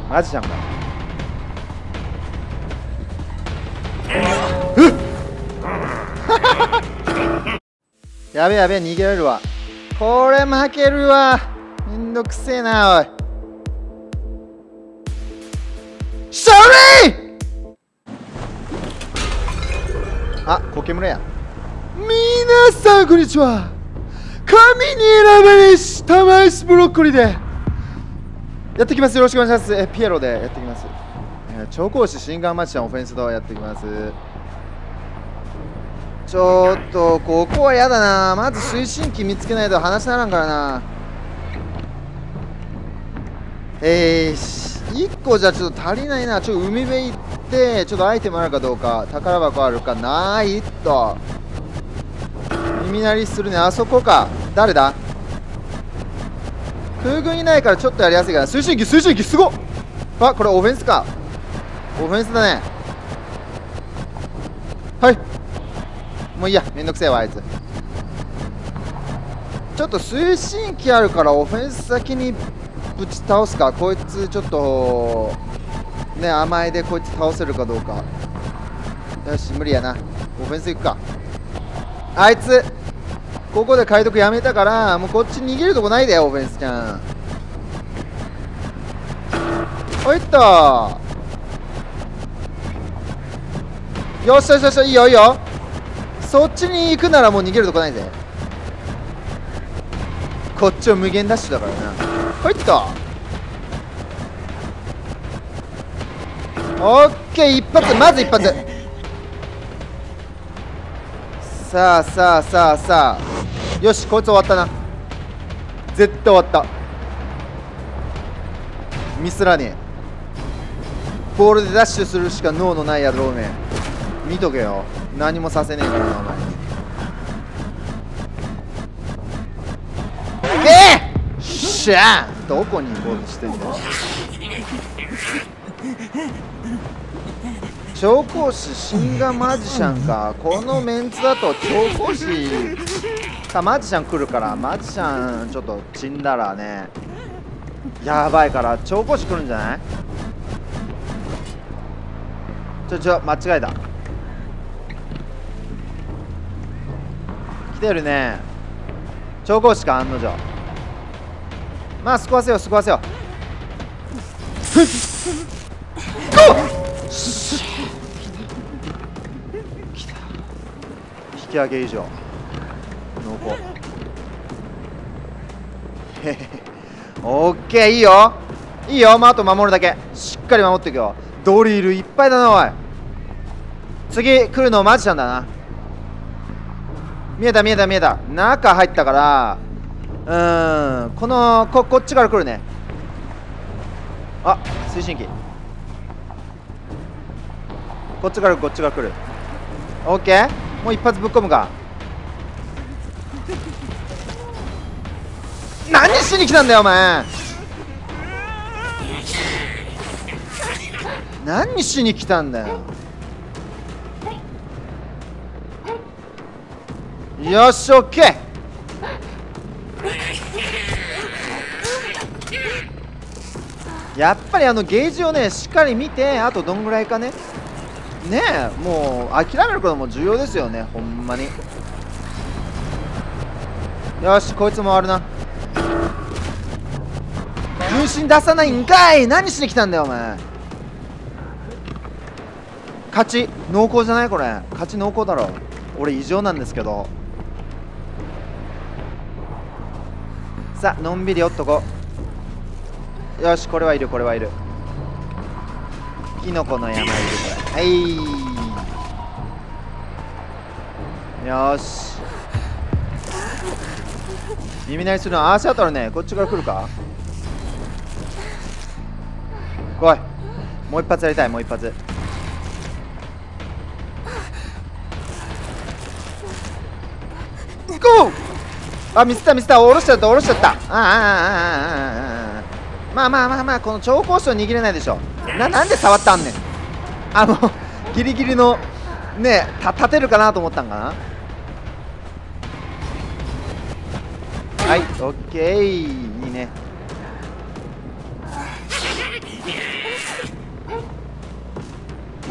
マジシャンか。やべやべ、逃げられるわ。これ負けるわ。めんどくせえな、おい。シャリー。あ、コケムラや。みなさんこんにちは。神に選ばれし玉石ブロッコリーでやってきます。よろしくお願いします。ピエロでやってきます。超攻士シンガーマジシャンオフェンスドやってきます。ちょっとここはやだな。まず推進機見つけないと話ならんからな。1個じゃちょっと足りないな。ちょっと海辺行ってちょっとアイテムあるかどうか。宝箱あるかないと。耳鳴りするね。あそこか。誰だ。空軍いないからちょっとやりやすいから。推進機すごっ。あ、これオフェンスか。オフェンスだね。はい、もういいや、めんどくせえわあいつ。ちょっと推進機あるからオフェンス先にぶち倒すか。こいつちょっとね、甘えでこいつ倒せるかどうか。よし、無理やな。オフェンス行くか。あいつここで解読やめたからもうこっち逃げるとこないで。オフェンスちゃん。おいっと。よしよしよし、いいよいいよ。そっちに行くならもう逃げるとこないぜ。こっちは無限ダッシュだからな。ほいっと。オッケー、一発、まず一発。さあさあさあさあ、よし、こいつ終わったな。絶対終わった。ミスらねえ。ボールでダッシュするしか脳のないやろうね。見とけよ。何もさせねえからなお前に。しゃー、どこに行こうとしてんだよ。超攻士シンガーマジシャンか。このメンツだと超攻士かマジシャン来るから、マジシャンちょっと死んだらねやばいから、超攻士来るんじゃない。間違えた。来てるね。超攻士か案の定。まあ救わせよう救わせよう。来た。引き上げ以上濃厚。オッケー、いいよいいよ。まああと守るだけ。しっかり守っていくよ。ドリルいっぱいだなおい。次来るのマジシャンだな。見えた見えた見えた。中入ったからこっちから来るね。あ、推進機こっちから来る。オッケー、もう一発ぶっ込むか。何しに来たんだよお前。何しに来たんだよ。よし、オッケー。やっぱりゲージをねしっかり見て、あとどんぐらいかねもう諦めることも重要ですよね、ほんまに。よし、こいつも終わるな。分身出さないんかい。何しに来たんだよお前。勝ち濃厚じゃないこれ。勝ち濃厚だろ。俺異常なんですけど。さあのんびりおっとこ。よし、これはいるこれはいる。キノコの山いるこれ。はいよし。耳鳴りするの足当たるね。こっちから来るか。来い、もう一発やりたい。もう一発。行こう。あ、見せた下ろしちゃった。まあこの超高手は握れないでしょ。なんで触ったんねん。ギリギリのね立てるかなと思ったんかな。はい、オッケー、いいね。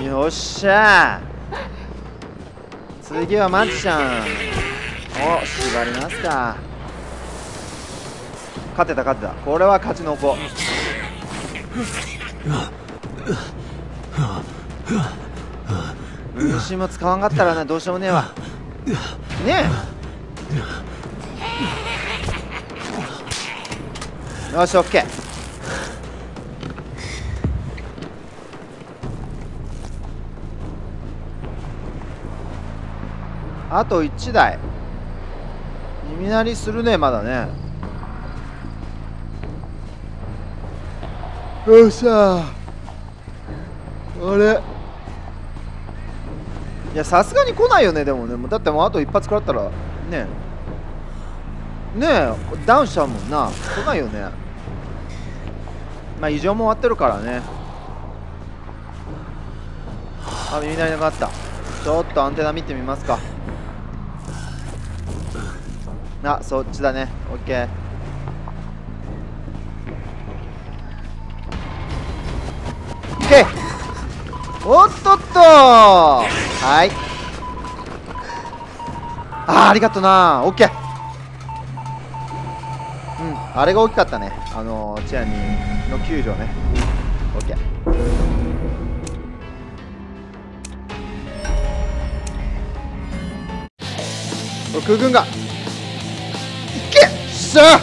よっしゃー、次はマッチちゃん。お、縛りますか。勝てた勝てた、これは勝ちの子。虫も使わんかったらな、どうしようもねえわねえ。よし、オッケー。あと1台耳鳴りするね、まだね。よっしゃー。あれ、いやさすがに来ないよね。でもね、だってもうあと一発食らったらねえダウンしちゃうもんな。来ないよね。まあ異常も終わってるからね。あ、耳鳴りなくなった。ちょっとアンテナ見てみますか。あ、そっちだね。オッケー。オッケー。おっとっとー。はい。ありがとなー。オッケー。うん、あれが大きかったね。チアニーの救助ね。オッケー。空軍がいけっしゃ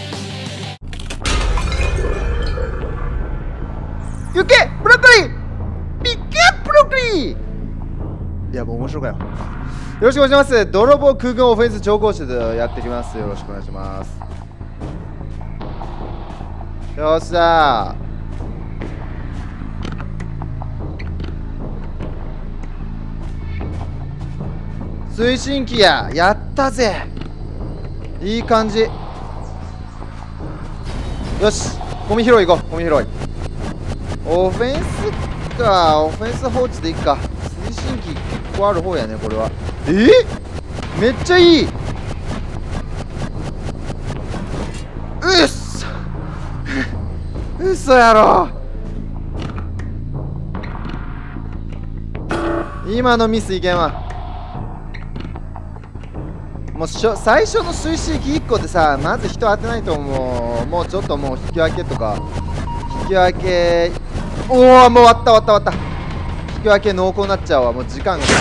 行けブロッコリーピックアップブロッコリー。いやもう面白かよ。よろしくお願いします。泥棒空軍オフェンス超高手でやってきます。よろしくお願いします。よっしゃー、推進機やったぜ。いい感じ。よし、ゴミ拾い行こう。ゴミ拾い。オフェンスか。オフェンス放置でいいか。推進機結構ある方やねこれは。めっちゃいい。うっそ嘘やろ。今のミスいけんわ。もう最初の推進機1個でさ、まず人当てないともうちょっともう引き分けとか引き分け。おお、もう終わった終わった終わった。引き分け濃厚になっちゃうわ。もう時間がかか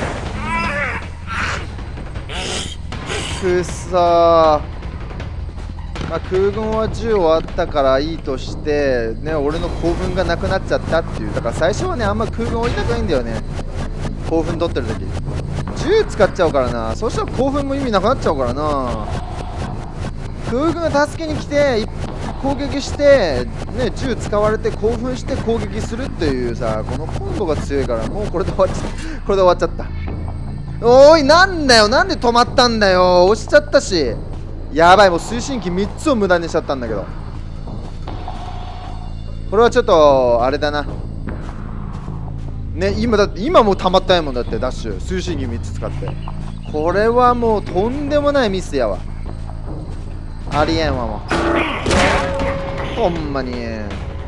んない。くっそー。まあ、空軍は10終わったからいいとしてね、俺の興奮がなくなっちゃったっていう。だから最初はね、あんま空軍降りたくないんだよね。興奮取ってる時銃使っちゃうからな。そうしたら興奮も意味なくなっちゃうからな。空軍が助けに来て攻撃してね、銃使われて興奮して攻撃するっていうさ、このコンボが強いから、もうこれで終わっちゃった。これで終わっちゃった。おーい、なんだよ、なんで止まったんだよ。押しちゃったし。やばい、もう推進機3つを無駄にしちゃったんだけど。これはちょっとあれだなね。今だって今もう溜まったんやもん。だってダッシュ推進機3つ使って。これはもうとんでもないミスやわ。ありえんわもうほんまに。よ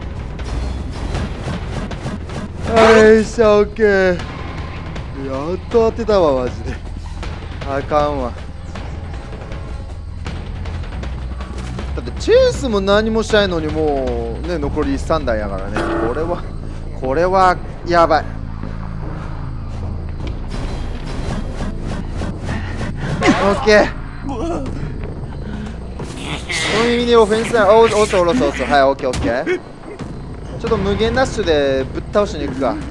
いしょ、オッケー。やっと当てたわマジで。あかんわ。だってチェイスも何もしないのにもうね、残り3台やからね。これはやばい。オッケー。この耳にオフェンスだ。おそおろそおそ。はい、オッケーオッケー。ちょっと無限ダッシュでぶっ倒しに行くかね。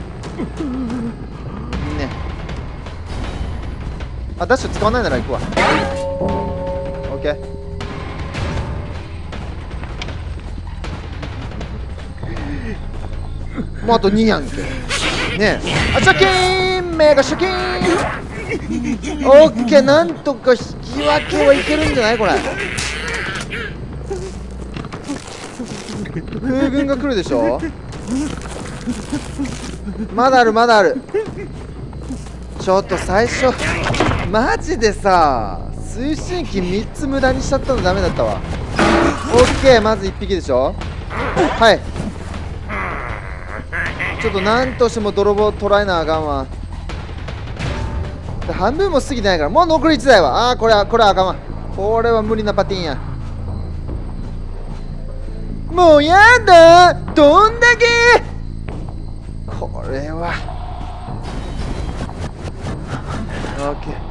あ、ダッシュ使わないなら行くわ。オッケー。もうあと2やんけねえ。あ、シャキーン、目がシャキーン。オッケー、なんとか引き分けはいけるんじゃないこれ。空軍が来るでしょ。まだあるまだある。ちょっと最初マジでさ、推進機3つ無駄にしちゃったのダメだったわ。オッケー、まず1匹でしょ。はいちょっとなんとしても泥棒捉えなあかんわ。半分も過ぎてないから、もう残り1台は。これはあかんわ。これは無理なパティンや。もうやだ、どんだけ。これはオッケー。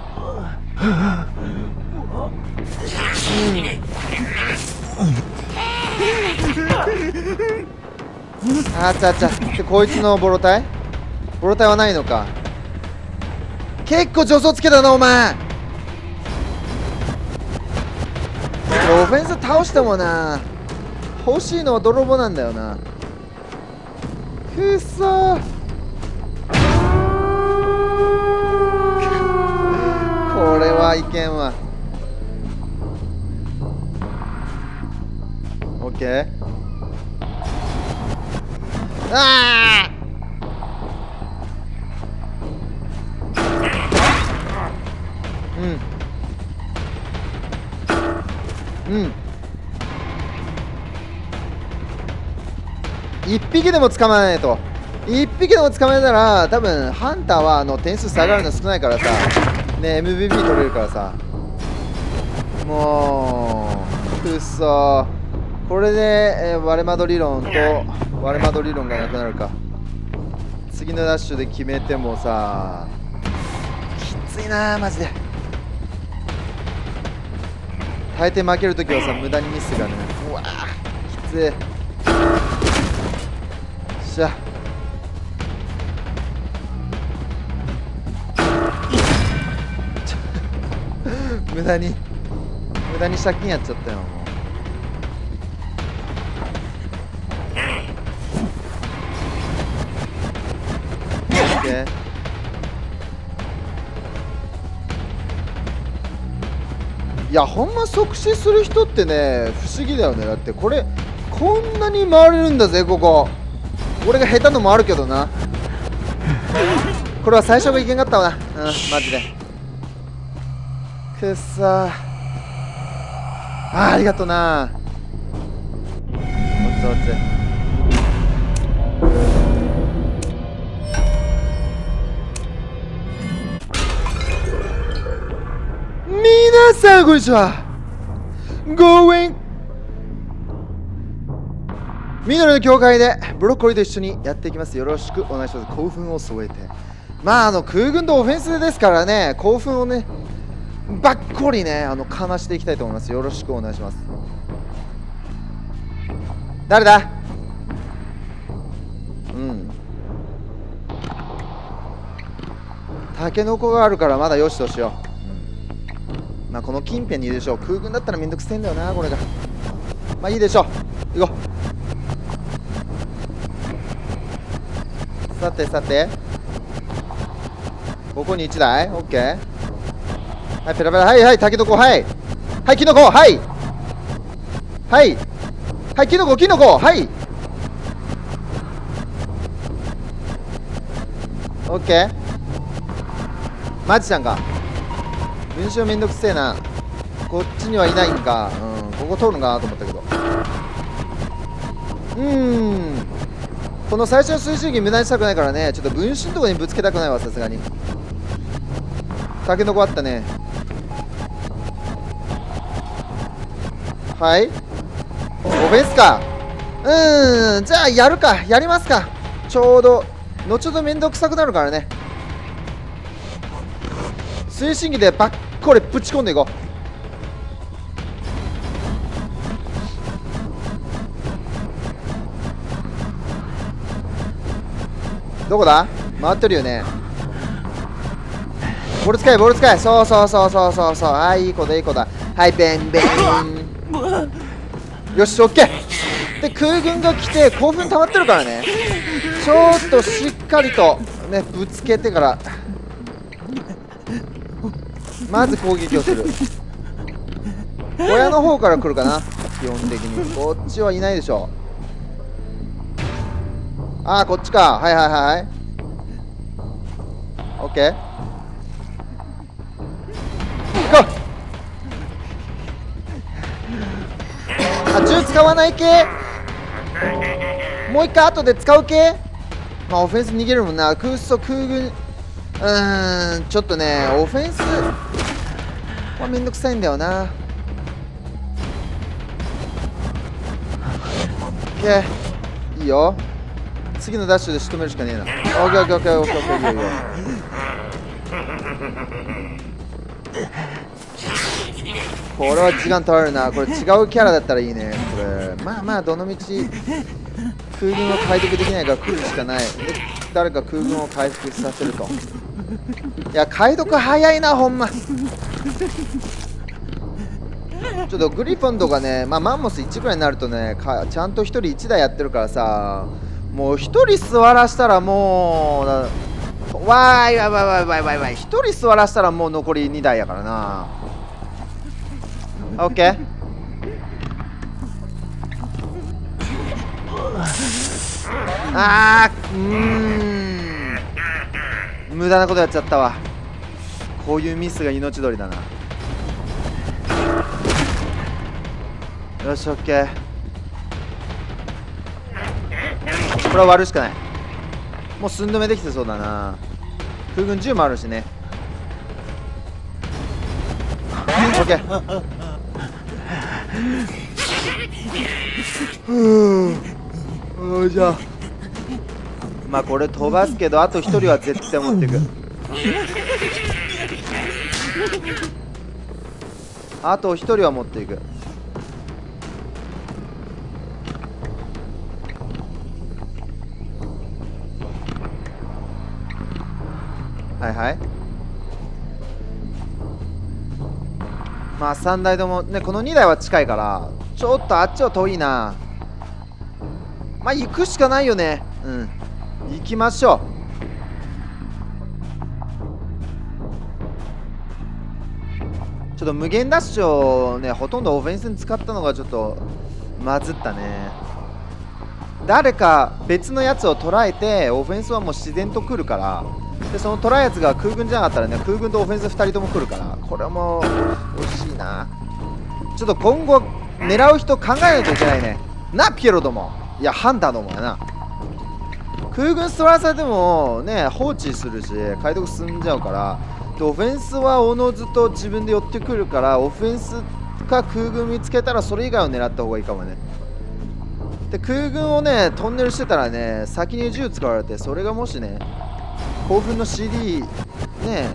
あちゃで、こいつのボロタイはないのか。結構助走つけたなお前。オフェンス倒してもな、欲しいのは泥棒なんだよな。くっそー。これはいけんわ。オッケー。1匹でも捕まえないと。1匹でも捕まえたら多分ハンターは点数下がるの少ないからさね、 MVP 取れるからさ。もうくっそー。これで、ワレマド理論とワレマド理論がなくなるか。次のダッシュで決めてもさ、きついなーマジで。大抵負けるときはさ、無駄にミスがね。うわーきつい。しゃ無駄に借金やっちゃったよ。もう OK。 いやほんま即死する人ってね不思議だよね。だってこれこんなに回れるんだぜ。ここ俺が下手のもあるけどな。これは最初がいけんかったわな。マジでくっさー。ありがとな。おつおつ。皆さんこんにちは。ご縁緑の教会でブロッコリーと一緒にやっていきます。よろしくお願いします。興奮を添えて、空軍とオフェンスですからね、興奮をねばっこりねかましていきたいと思います。よろしくお願いします。誰だ。タケノコがあるからまだよしとしよう。この近辺にいるでしょう。空軍だったらめんどくせえんだよなこれが。いいでしょう。行こう。さてここに1台 OK。 はいペラペラ。はいタケノコ。はいキノコ。はいキノコ。はい OK。 マジちゃんか。文章めんどくせえな。こっちにはいないんか。ここ通るのかなと思ったけど。この最初の推進機無駄にしたくないからね、ちょっと分身のところにぶつけたくないわ。さすがにタケノコあったね。はいオフェンスか。じゃあやりますか。ちょうど後ほどめんどくさくなるからね。推進機でばっこりぶち込んでいこう。どこだ。回ってるよね。ボール使え。そういい子だ。はいベンよしオッケー。で空軍が来て興奮溜まってるからね、ちょっとしっかりとねぶつけてからまず攻撃をする。親の方から来るかな基本的に。こっちはいないでしょ。こっちか。はいオッケー。行こう。銃使わない系。もう一回後で使う系。 まあオフェンス逃げるもんな。空軍ちょっとねオフェンスはめんどくさいんだよな。オッケーいいよ。次のダッシュで仕留めるしかねえな。オッケーオッケーオッケーオッケーオッケーいいよいいよ。これは時間取られるな。これ違うキャラだったらいいね。これまあまあどのみち空軍は解読できないから来るしかない。で誰か空軍を回復させると。いや解読早いなほんま。ちょっとグリフォンとかね、まあマンモス1ぐらいになるとねちゃんと1人1台やってるからさ、もう1人座らしたらもうわーい1人座らしたらもう残り2台やからな。オッケー。無駄なことやっちゃったわ。こういうミスが命取りだな。よしオッケー。これは割るしかない。もう寸止めできてそうだな。空軍10もあるしね。オッケー。じゃあまあこれ飛ばすけどあと1人は絶対持っていく。あと1人は持っていく。はいはい。まあ3台ともね、この2台は近いからちょっとあっちは遠いな。まあ行くしかないよね。行きましょう。ちょっと無限ダッシュをねほとんどオフェンスに使ったのがちょっとまずったね。誰か別のやつを捉えてオフェンスはもう自然と来るから、でその捉えやつが空軍じゃなかったらね空軍とオフェンス2人とも来るから、これはもう惜しいな。ちょっと今後狙う人考えないといけないね。なピエロども、いやハンターどもやな。空軍座らされてもね放置するし解読進んじゃうから、でオフェンスはおのずと自分で寄ってくるから、オフェンスか空軍見つけたらそれ以外を狙った方がいいかもね。で空軍をねトンネルしてたらね先に銃使われて、それがもしね興奮の CD ね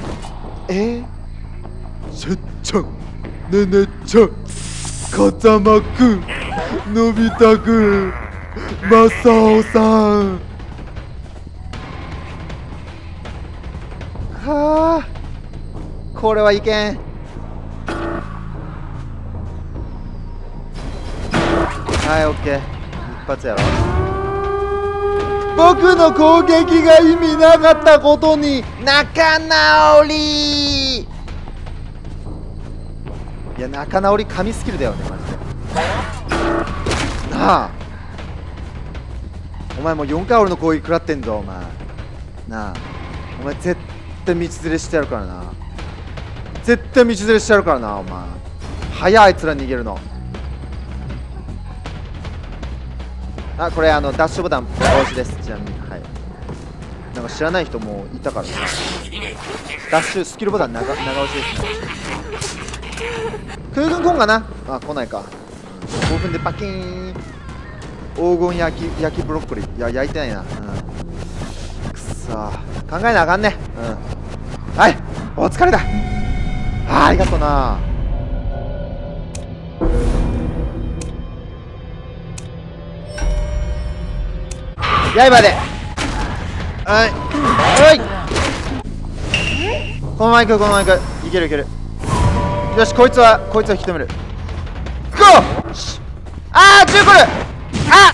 せっちゃん、ねねちゃん、風間くん、のび太くん、マサオさん。はあ、これはいけん。はい、オッケー。一発やろ。僕の攻撃が意味なかったことに仲直り。いや、仲直り神スキルだよねマジで。なあお前もう4回俺の攻撃食らってんぞお前。なあお前絶対道連れしてやるからな。絶対道連れしてやるからなお前。早いあいつら逃げるの。あ、これダッシュボタン押しです。ちなみに、はい。なんか知らない人もいたからさ。ダッシュスキルボタン長押しですね。空軍来んかなあ、来ないか。5分でパキーン。黄金焼きブロッコリー。いや、焼いてないな。くっそー。考えなあかんね。はい、お疲れだ。ありがとうな。刃ではいこのまま行く、このまま行く。いけるいける。よし、こいつは引き止める。ゴー。あー、銃来る。あ